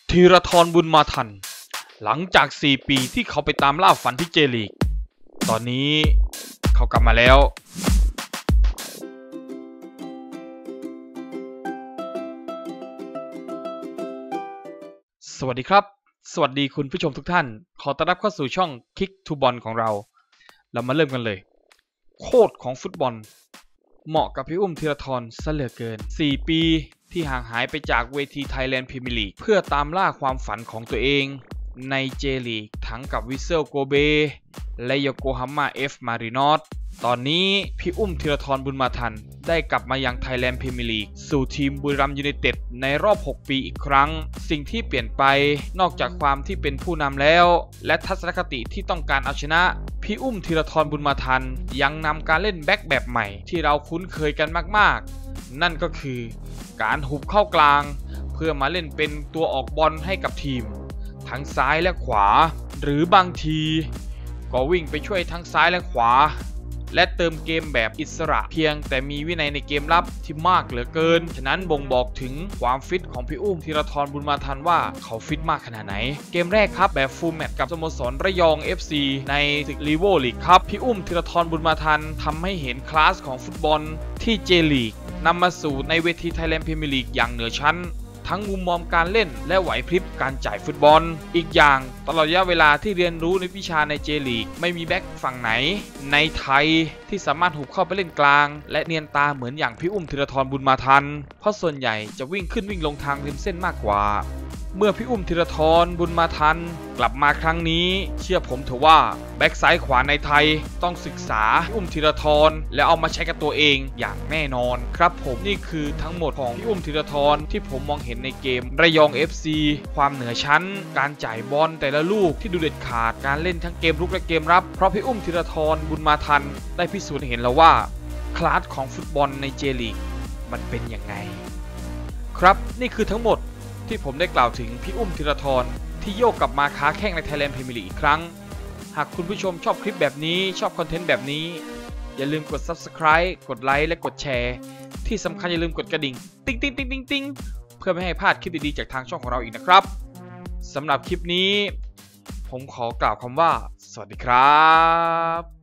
ธีรทรบุญมาทันหลังจาก4 ปีที่เขาไปตามล่าฝันที่เจลีกตอนนี้เขากลับมาแล้วสวัสดีครับสวัสดีคุณผู้ชมทุกท่านขอต้อนรับเข้าสู่ช่อง Kick to Ball ของเรามาเริ่มกันเลยโคตรของฟุตบอลเหมาะกับพี่อุ้มธีรทรซะเหลือเกิน4 ปีที่ห่างหายไปจากเวที Thailand Premier League เพื่อตามล่าความฝันของตัวเองในเจลีกทั้งกับวิสเซลโกเบและโยโกฮาม่าเอฟมารินอสตอนนี้พี่อุ้มธีรทรบุญมาทันได้กลับมายัง Thailand Premier League สู่ทีมบุรีรัมย์ยูไนเต็ดในรอบ6 ปีอีกครั้งสิ่งที่เปลี่ยนไปนอกจากความที่เป็นผู้นำแล้วและทัศนคติที่ต้องการเอาชนะพี่อุ้มธีรทรบุญมาทันยังนำการเล่นแบ็คแบบใหม่ที่เราคุ้นเคยกันมากๆนั่นก็คือการหุบเข้ากลางเพื่อมาเล่นเป็นตัวออกบอลให้กับทีมทั้งซ้ายและขวาหรือบางทีก็วิ่งไปช่วยทั้งซ้ายและขวาและเติมเกมแบบอิสระเพียงแต่มีวินัยในเกมรับที่มากเหลือเกินฉะนั้นบ่งบอกถึงความฟิตของพี่อุ้มธีรทรบุญมาทันว่าเขาฟิตมากขนาดไหนเกมแรกครับแบบฟูลแมตช์กับสโมสรระยอง FC ในศึกลีโวลีกครับพี่อุ้มธีรทรบุญมาทันทำให้เห็นคลาสของฟุตบอลที่เจลีกนำมาสู่ในเวที Thailand Premier League อย่างเหนือชั้นทั้งมุมมองการเล่นและไหวพริบการจ่ายฟุตบอลอีกอย่างตลอดระยะเวลาที่เรียนรู้ในวิชาในเจลีกไม่มีแบ็คฝั่งไหนในไทยที่สามารถหุบเข้าไปเล่นกลางและเนียนตาเหมือนอย่างพี่อุ้มธีรทรบุญมาทันเพราะส่วนใหญ่จะวิ่งขึ้นวิ่งลงทางริมเส้นมากกว่าเมื่อพี่อุ้มธีรทรบุญมาทันกลับมาครั้งนี้เชื่อผมเถอะว่าแบ็คซ้ายขวาในไทยต้องศึกษาพี่อุ้มธีรทรและเอามาใช้กับตัวเองอย่างแน่นอนครับผมนี่คือทั้งหมดของพี่อุ้มธีรทรที่ผมมองเห็นในเกมระยอง FC ความเหนือชั้นการจ่ายบอลแต่ละลูกที่ดูเด็ดขาดการเล่นทั้งเกมรุกและเกมรับเพราะพี่อุ้มธีรทรบุญมาทันได้พิสูจน์ให้เห็นแล้วว่าคลาสของฟุตบอลในเจลีกมันเป็นยังไงครับนี่คือทั้งหมดที่ผมได้กล่าวถึงพี่อุ้มธีรทรที่โยกกลับมาค้าแข้งใน Thailand Premier League อีกครั้งหากคุณผู้ชมชอบคลิปแบบนี้ชอบคอนเทนต์แบบนี้อย่าลืมกด Subscribe กดไลค์และกดแชร์ที่สำคัญอย่าลืมกดกระดิ่งติ๊งติ๊งติ๊งติ๊งติ๊งเพื่อไม่ให้พลาดคลิปดีๆจากทางช่องของเราอีกนะครับสำหรับคลิปนี้ผมขอกล่าวคำว่าสวัสดีครับ